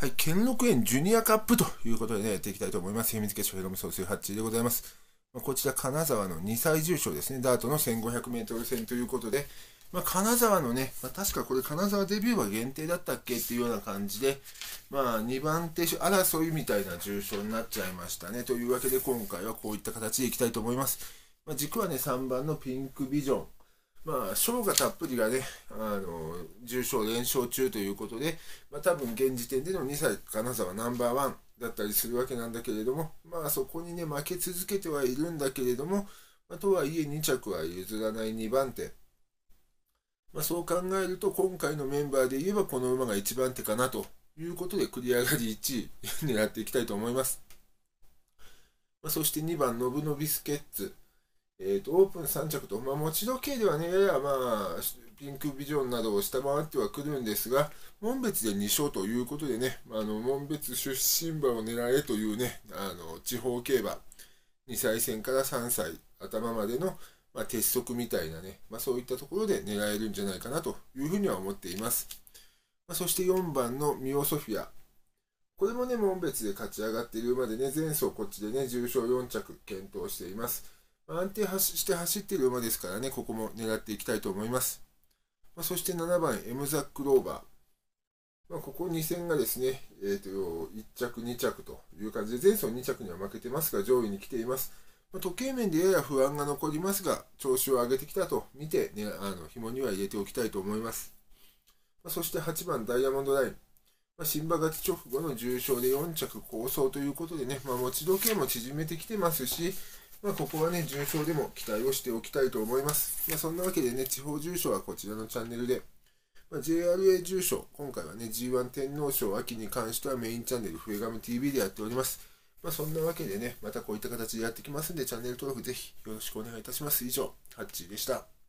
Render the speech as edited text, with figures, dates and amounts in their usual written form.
はい、兼六園ジュニアカップということでね、やっていきたいと思います。秘密結晶ヘロム総数8でございます。こちら、金沢の2歳重賞ですね、ダートの 1500m 戦ということで、金沢のね、確かこれ金沢デビューは限定だったっけっていうような感じで、2番手争いみたいな重賞になっちゃいましたね。というわけで今回はこういった形でいきたいと思います。軸はね、3番のピンクビジョン。賞がたっぷりがね、重賞連勝中ということで、多分現時点での2歳金沢ナンバーワンだったりするわけなんだけれども、そこにね、負け続けてはいるんだけれども、とはいえ2着は譲らない2番手。そう考えると、今回のメンバーで言えばこの馬が1番手かなということで、繰り上がり1位狙っていきたいと思います。そして2番、ノブノビスケッツ。オープン3着と、持ち時計ではね、ややピンクビジョンなどを下回ってはくるんですが、門別で2勝ということでね、門別出身馬を狙えというね、地方競馬、2歳戦から3歳頭までの、鉄則みたいなね、そういったところで狙えるんじゃないかなというふうには思っています。そして4番のミオソフィア。これもね、門別で勝ち上がっている馬でね、前走こっちでね、重賞4着検討しています。安定して走っている馬ですからね、ここも狙っていきたいと思います。そして7番、エムザックローバー。ここ2戦がですね、1着、2着という感じで、前走2着には負けてますが、上位に来ています。時計面でやや不安が残りますが、調子を上げてきたと見て、ね、紐には入れておきたいと思います。そして8番、ダイヤモンドライン。新馬勝ち直後の重賞で4着好走ということでね、持ち時計も縮めてきてますし、ここはね、重賞でも期待をしておきたいと思います。そんなわけでね、地方重賞はこちらのチャンネルで、JRA 重賞、今回はね、G1 天皇賞秋に関してはメインチャンネル、フエガム TV でやっております。そんなわけでね、またこういった形でやってきますんで、チャンネル登録ぜひよろしくお願いいたします。以上、ハッチーでした。